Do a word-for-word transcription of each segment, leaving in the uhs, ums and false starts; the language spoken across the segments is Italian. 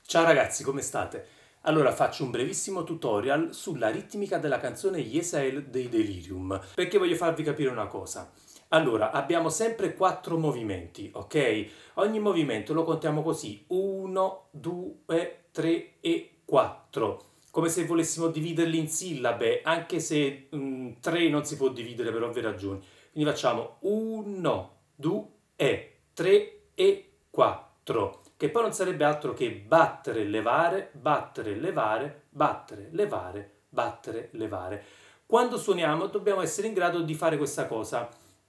Ciao ragazzi, come state? Allora faccio un brevissimo tutorial sulla ritmica della canzone Yesael dei Delirium, perché voglio farvi capire una cosa. Allora, abbiamo sempre quattro movimenti, ok? Ogni movimento lo contiamo così, uno, due, tre e quattro, come se volessimo dividerli in sillabe, anche se tre non si può dividere per ovvie ragioni. Quindi facciamo uno, due, tre e quattro. Che poi non sarebbe altro che battere, levare, battere, levare, battere, levare, battere, levare. Quando suoniamo dobbiamo essere in grado di fare questa cosa.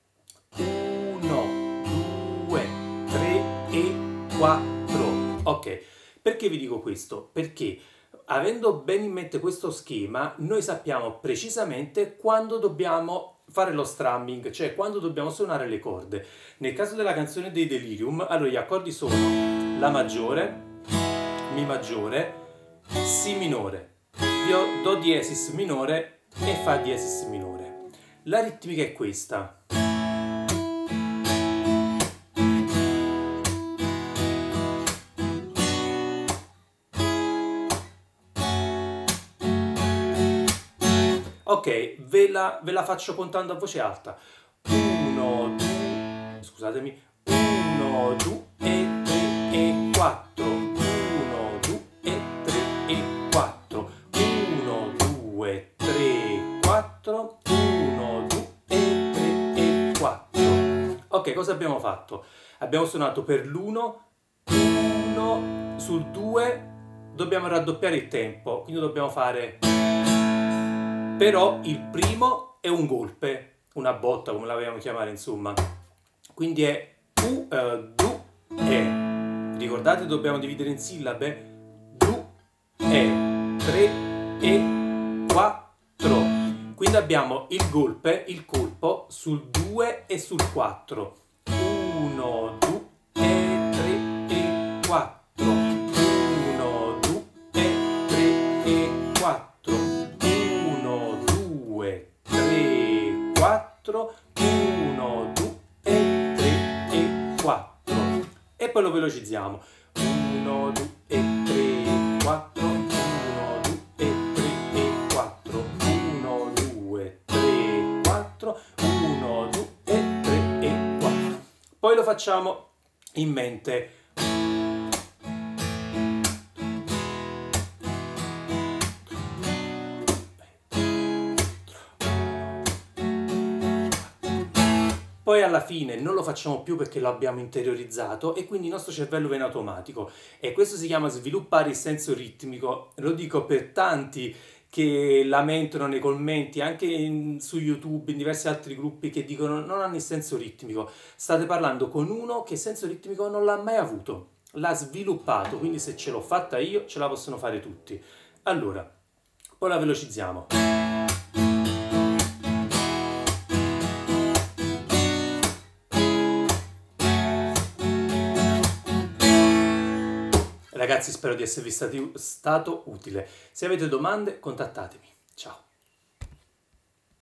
uno, due, tre e quattro. Ok, perché vi dico questo? Perché avendo bene in mente questo schema, noi sappiamo precisamente quando dobbiamo fare lo strumming, cioè quando dobbiamo suonare le corde. Nel caso della canzone dei Delirium, allora gli accordi sono La maggiore, Mi maggiore, Si minore, Do diesis minore e Fa diesis minore. La ritmica è questa. Ok, ve la, ve la faccio contando a voce alta. uno, due, scusatemi, uno, due e tre e quattro. uno, due e tre e quattro. uno, due, tre, quattro. uno, due e tre e quattro. Ok, cosa abbiamo fatto? Abbiamo suonato per l'uno, uno, sul due dobbiamo raddoppiare il tempo, quindi dobbiamo fare... Però il primo è un golpe, una botta come la vogliamo chiamare insomma. Quindi è U, uh, Du, E. Ricordate dobbiamo dividere in sillabe? Du, E, tre e quattro. Quindi abbiamo il golpe, il colpo sul due e sul quattro. uno, due e tre e quattro. uno, due e tre e quattro. uno, due e tre e quattro. E poi lo velocizziamo. uno, due e tre, quattro. uno, due e tre e quattro. uno, due, tre, quattro. uno, due e tre e quattro. Poi lo facciamo in mente. Poi alla fine non lo facciamo più perché lo abbiamo interiorizzato e quindi il nostro cervello viene automatico. E questo si chiama sviluppare il senso ritmico. Lo dico per tanti che lamentano nei commenti, anche in, su YouTube, in diversi altri gruppi che dicono non hanno il senso ritmico. State parlando con uno che il senso ritmico non l'ha mai avuto. L'ha sviluppato, quindi se ce l'ho fatta io, ce la possono fare tutti. Allora, poi la velocizziamo. Ragazzi, spero di esservi stati, stato utile. Se avete domande, contattatemi. Ciao.